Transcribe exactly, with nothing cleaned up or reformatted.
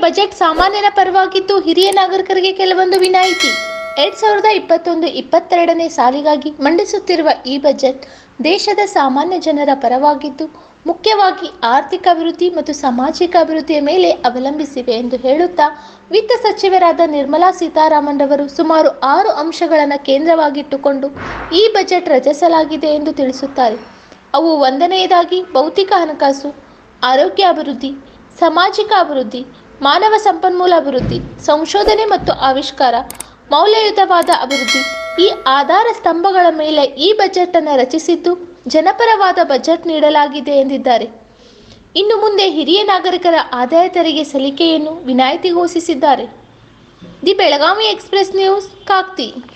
Budget ಸಾಮಾನ್ಯನ ಪರವಾಗಿದ್ದು ಹಿರಿಯ ನಾಗರಿಕರಿಗೆ ಕೆಲವೊಂದು ವಿನಾಯಿತಿ. ಎರಡ್ ಸಾವಿರದ ಇಪ್ಪತ್ತೊಂದು ಇಪ್ಪತ್ತೆರಡನೇ ಸಾಲಿಗಾಗಿ ಮಂಡಿಸುತ್ತಿರುವ ಈ ಬಜೆಟ್ ದೇಶದ ಸಾಮಾನ್ಯ ಜನರ ಪರವಾಗಿದ್ದು ಮುಖ್ಯವಾಗಿ ಆರ್ಥಿಕ ಅಭಿವೃದ್ಧಿ ಮತ್ತು ಸಾಮಾಜಿಕ ಅಭಿವೃದ್ಧಿಯ ಮೇಲೆ ಅವಲಂಬಿಸಿವೆ ಎಂದು ಹೇಳುತ್ತಾ ವಿತ್ತ ಸಚಿವರಾದ ನಿರ್ಮಲಾ ಸೀತಾರಾಮನ್ ರವರು ಸುಮಾರು ಆರು ಅಂಶಗಳನ್ನು ಕೇಂದ್ರವಾಗಿಟ್ಟುಕೊಂಡು ಈ ಬಜೆಟ್ ರಚಿಸಲಾಗಿದೆ ಎಂದು ತಿಳಿಸುತ್ತಾರೆ. ಅವು ಒಂದನೆಯದಾಗಿ ಭೌತಿಕ ಹಣಕಾಸು, ಆರೋಗ್ಯ ಅಭಿವೃದ್ಧಿ, ಸಾಮಾಜಿಕ ಅಭಿವೃದ್ಧಿ, ಮಾನವ ಸಂಪನ್ಮೂಲ ಅಭಿವೃದ್ಧಿ, ಸಂಶೋಧನೆ ಮತ್ತು ಆವಿಷ್ಕಾರ, ಮೌಲ್ಯಯುತವಾದ ಅಭಿವೃದ್ಧಿ. ಈ ಆಧಾರ ಸ್ತಂಭಗಳ ಮೇಲೆ ಈ ಬಜೆಟ್ ಅನ್ನು ರಚಿಸಿದ್ದು ಜನಪರವಾದ ಬಜೆಟ್ ನೀಡಲಾಗಿದೆ ಎಂದಿದ್ದಾರೆ. ಇನ್ನು ಮುಂದೆ ಹಿರಿಯ ನಾಗರಿಕರ ಆದಾಯ ತೆರಿಗೆ ಸಲ್ಲಿಕೆಯನ್ನು ವಿನಾಯಿತಿ ಘೋಷಿಸಿದ್ದಾರೆ. The Belagavi express news, Kakti.